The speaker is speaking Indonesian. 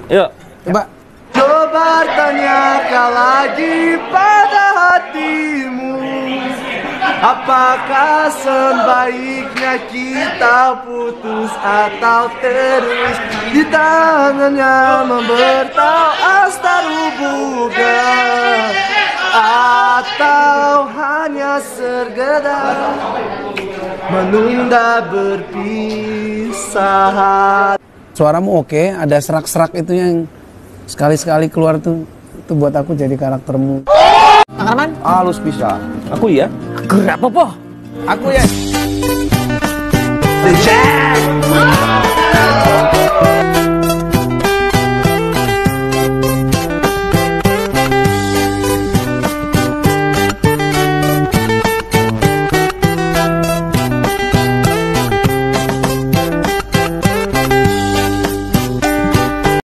Yuk. Coba. Coba tanyakan lagi pada hatimu, apakah sebaiknya kita putus atau terus di tangannya membertau astar hubungan, atau hanya segera menunda berpisah. Suaramu oke, ada serak-serak itu yang sekali-sekali keluar tuh. Itu buat aku jadi karaktermu. Kang Arman? Halus bisa. Aku ya. Gerapa po? Aku ya. The Jazz.